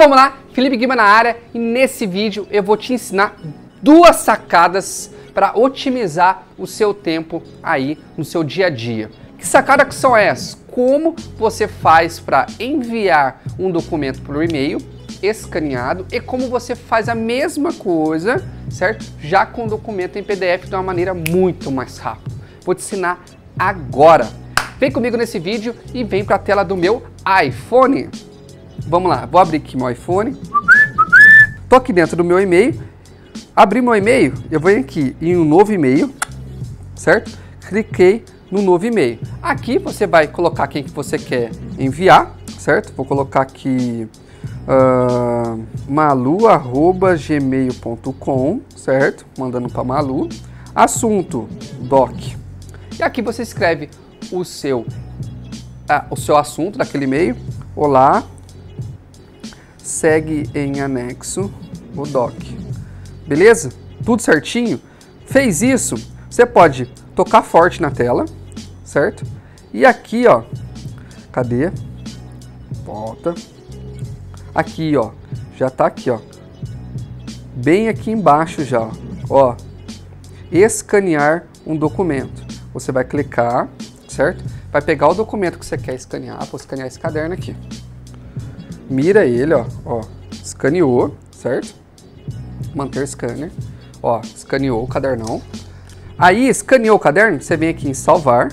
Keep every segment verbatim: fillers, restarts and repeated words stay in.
Vamos lá, Felipe Guima na área, e nesse vídeo eu vou te ensinar duas sacadas para otimizar o seu tempo aí no seu dia a dia. Que sacadas que são essas? Como você faz para enviar um documento por e-mail escaneado e como você faz a mesma coisa, certo? Já com o documento em P D F de uma maneira muito mais rápida. Vou te ensinar agora. Vem comigo nesse vídeo e vem para a tela do meu iPhone. Vamos lá, vou abrir aqui meu iPhone. Tô aqui dentro do meu e-mail. Abri meu e-mail, eu vou aqui em um novo e-mail, certo? Cliquei no novo e-mail. Aqui você vai colocar quem que você quer enviar, certo? Vou colocar aqui uh, malu arroba gmail ponto com, certo? Mandando para Malu. Assunto, doc. E aqui você escreve o seu, uh, o seu assunto daquele e-mail. Olá, segue em anexo o doc. Beleza? Tudo certinho? Fez isso? Você pode tocar forte na tela, certo? E aqui, ó, cadê? Volta. Aqui, ó, já tá aqui, ó, bem aqui embaixo já, ó, escanear um documento. Você vai clicar, certo? Vai pegar o documento que você quer escanear, vou escanear esse caderno aqui. Mira ele, ó, ó, escaneou, certo? Manter scanner, ó, escaneou o cadernão. Aí, escaneou o caderno, você vem aqui em salvar,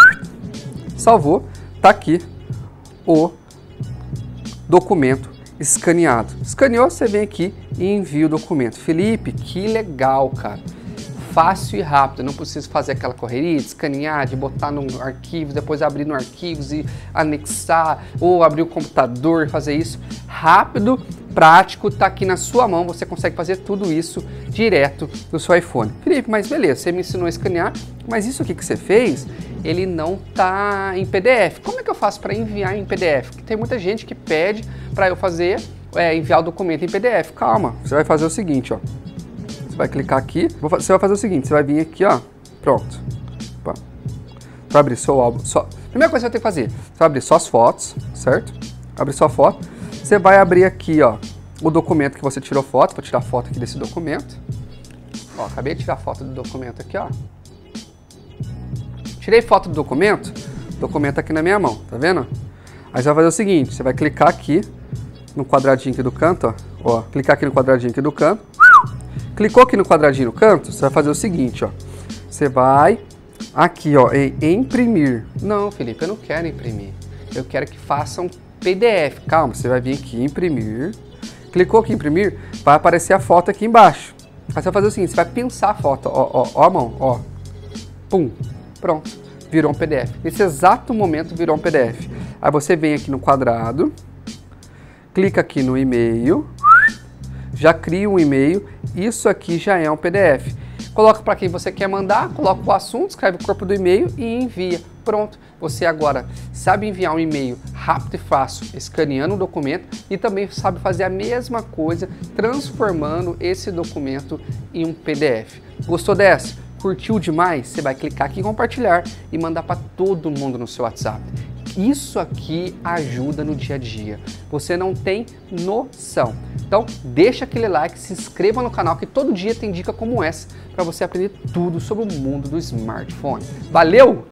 salvou, tá aqui o documento escaneado. Escaneou, você vem aqui e envia o documento. Felipe, que legal, cara. Fácil e rápido, não precisa fazer aquela correria de escanear, de botar no arquivo, depois abrir no arquivos e anexar, ou abrir o computador e fazer isso. Rápido, prático, tá aqui na sua mão, você consegue fazer tudo isso direto do seu iPhone. Felipe, mas beleza, você me ensinou a escanear, mas isso aqui que você fez, ele não tá em P D F. Como é que eu faço para enviar em P D F? Porque tem muita gente que pede para eu fazer, é, enviar o documento em P D F. Calma, você vai fazer o seguinte, ó. Você vai clicar aqui, você vai fazer o seguinte, você vai vir aqui, ó, pronto. Opa. Vai abrir seu álbum, só. Primeira coisa que você vai ter que fazer, você vai abrir só as fotos, certo? Abrir sua foto. Você vai abrir aqui, ó, o documento que você tirou foto. Vou tirar foto aqui desse documento. Ó, acabei de tirar foto do documento aqui, ó. Tirei foto do documento, documento aqui na minha mão, tá vendo? Aí você vai fazer o seguinte, você vai clicar aqui no quadradinho aqui do canto, ó. Ó, clicar aqui no quadradinho aqui do canto. Clicou aqui no quadradinho no canto, você vai fazer o seguinte, ó. Você vai aqui, ó, em imprimir. Não, Felipe, eu não quero imprimir. Eu quero que faça um P D F. Calma, você vai vir aqui em imprimir. Clicou aqui em imprimir, vai aparecer a foto aqui embaixo. Aí você vai fazer o seguinte, você vai pensar a foto, ó, ó, ó a mão, ó. Pum, pronto, virou um P D F. Nesse exato momento virou um P D F. Aí você vem aqui no quadrado, clica aqui no e-mail, já cria um e-mail, isso aqui já é um P D F. Coloca para quem você quer mandar, coloca o assunto, escreve o corpo do e-mail e envia. Pronto, você agora sabe enviar um e-mail rápido e fácil, escaneando um documento e também sabe fazer a mesma coisa, transformando esse documento em um P D F. Gostou dessa? Curtiu demais? Você vai clicar aqui em compartilhar e mandar para todo mundo no seu WhatsApp. Isso aqui ajuda no dia a dia. Você não tem noção. Então, deixa aquele like, se inscreva no canal que todo dia tem dica como essa para você aprender tudo sobre o mundo do smartphone. Valeu!